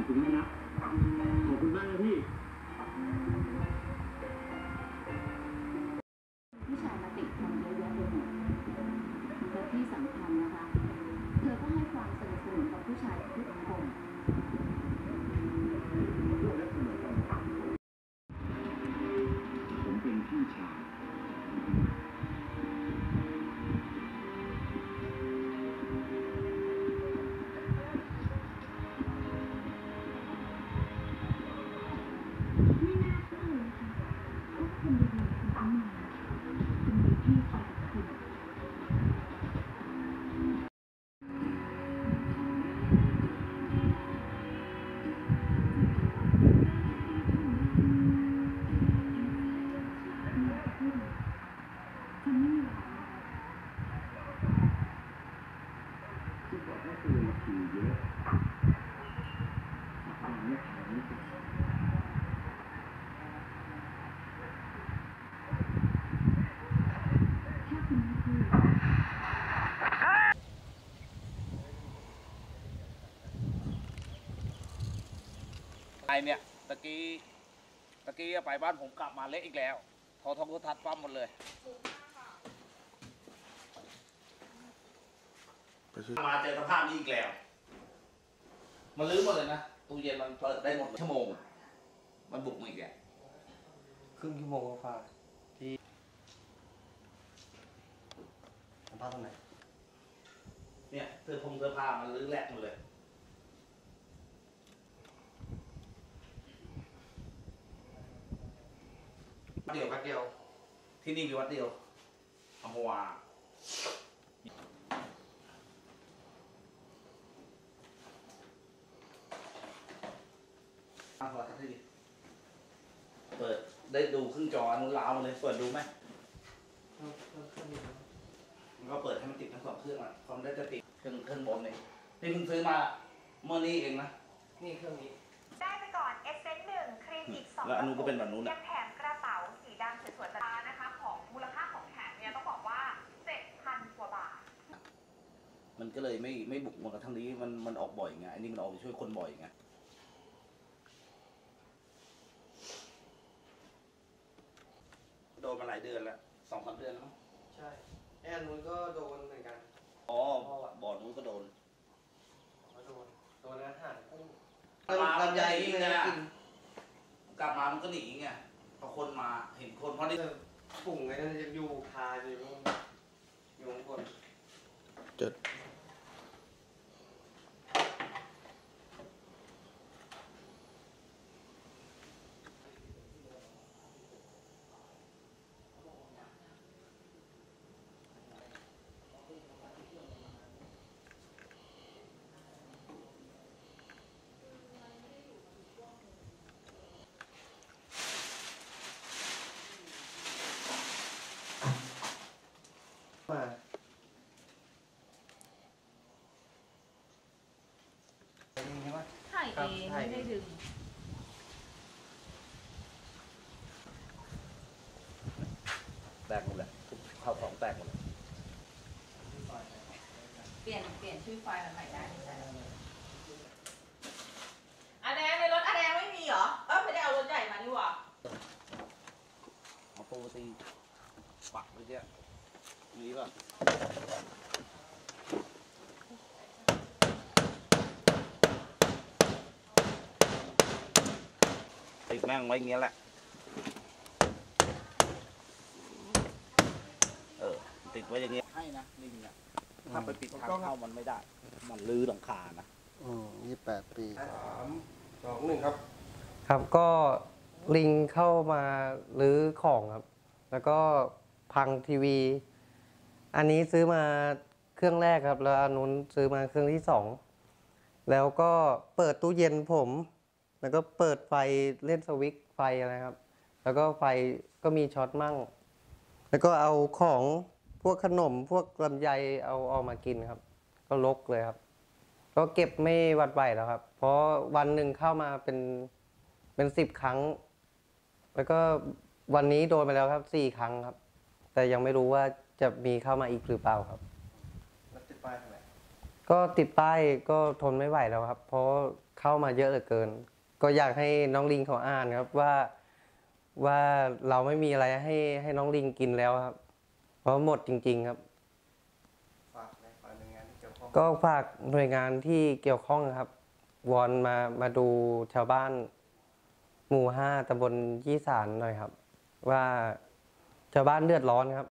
คุณแม่นะขอบคุณมากนะพี่ผู้ชายมาติดพันเยอะแยะไปหมดและที่สำคัญนะคะเธอก็ให้ความสนับสนุนกับผู้ชายทุกคนผมเป็นพี่ชายไม่น่าเชื่อเลยค่ะว่าคนดีๆคนนั้นจะมีพี่ชายคุณฉันไม่มีอะไรที่บอกว่าตัวคิวเยอะตอนนี้ถามไม่ติดถ้าคุณไม่พูดไอเนี่ยตะกี้ไปบ้านผมกลับมาเละอีกแล้วโทรทัศน์ปั๊มหมดเลยมาเจอสภาพนี้อีกแล้วมันลื้อหมดเลยนะตู้เย็นมันเปิดได้หมดชั่วโมงมันบุกมาอีกแล้วครึ่งชั่วโมงก็ฟ้าที่สัมภาษณ์ตรงไหนเนี่ยเสื้อผ้ามันลื้อแหลกหมดเลยวัดเดียวที่นี่มีวัดเดียวอัมพวาเปิดได้ดูครึ่งจออนุลาวมาเลยเปิดดูไหมมันก็เปิดให้มันติดทั้ง2 เครื่องอ่ะความได้จะติดเครื่องบนเนี่ยนี่เพิ่งซื้อมาเมื่อนี้เองนะนี่เครื่องนี้ได้ไปก่อนเอเซนต์1ครีมอีก2 แล้วอันนู้นก็เป็นแบบนู้นยังแถมกระเป๋าสีดำสวยๆตานะคะของมูลค่าของแถมเนี่ยต้องบอกว่า 7,000 กว่าบาทมันก็เลยไม่บุกเหมือนกับทางนี้มันออกบ่อยไงอันนี้มันออกไปช่วยคนบ่อยไงโดนมาหลายเดือนแล้ว2-3 เดือนแล้วมั้งใช่แอนนู้นก็โดนเหมือนกันอ๋อบ่อนู้นก็โดนอาหารกุ้งลำไยนี่ไงกลับมามันก็หนีไงพอคนมาเห็นคนเพราะนี่ปุ่งไงนั่นจะอยู่คาอยู่ข้างบนเจ็ดมาถ่ายเองไม่ได้ดึงแตกหมดเลยเข้าของแตกหมดเลยเปลี่ยนชื่อไฟล์ใหม่ได้ใช่อาแดงในรถอาแดงไม่มีเหรอไม่ได้เอารถใหญ่มานี่หว่าเอาโปรตีปักไว้เนี่ยมีป่ะติดแม่งไว้อย่างเงี้ยแหละติดไว้อย่างเงี้ยให้นะลิงอ่ะถ้าไปปิดทางเข้ามันไม่ได้มันลื้อหลังคานะ 28 ปี3 2 1ครับครับก็ลิงเข้ามารื้อของครับแล้วก็พังทีวีอันนี้ซื้อมาเครื่องแรกครับแล้วอันนู้นซื้อมาเครื่องที่2แล้วก็เปิดตู้เย็นผมแล้วก็เปิดไฟเล่นสวิตช์ไฟอะไรครับแล้วก็ไฟก็มีช็อตมั่งแล้วก็เอาของพวกขนมพวกลำไยเอาออกมากินครับก็รกเลยครับก็เก็บไม่หวัดไหวแล้วครับเพราะวันหนึ่งเข้ามาเป็น10 ครั้งแล้วก็วันนี้โดนไปแล้วครับ4 ครั้งครับแต่ยังไม่รู้ว่าจะมีเข้ามาอีกหรือเปล่าครับแล้วติดป้ายทำไมก็ติดป้ายก็ทนไม่ไหวแล้วครับเพราะเข้ามาเยอะเหลือเกิน ก็อยากให้น้องลิงเขาอ่านครับว่าเราไม่มีอะไรให้น้องลิงกินแล้วครับ เพราะหมดจริง ๆครับ ก็ฝากหน่วยงานที่เกี่ยวข้องครับ วอนมาดูชาวบ้านหมู่ 5 ตำบลยี่สานหน่อยครับ ว่าชาวบ้านเดือดร้อนครับ